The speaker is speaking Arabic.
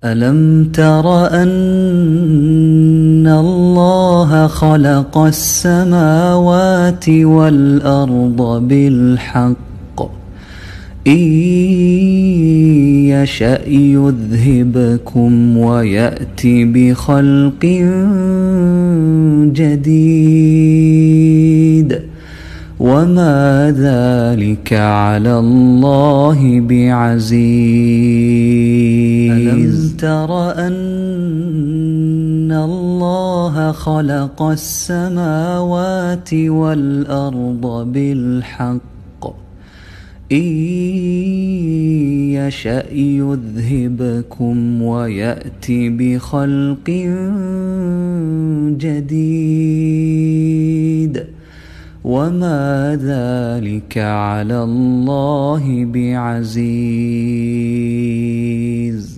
ألم تر أن الله خلق السماوات والأرض بالحق إن يشأ يذهبكم ويأت بخلق جديد وما ذلك على الله بعزيز. ألم تر أن الله خلق السماوات والأرض بالحق إن يشأ يذهبكم ويأت بخلق جديد وما ذلك على الله بعزيز.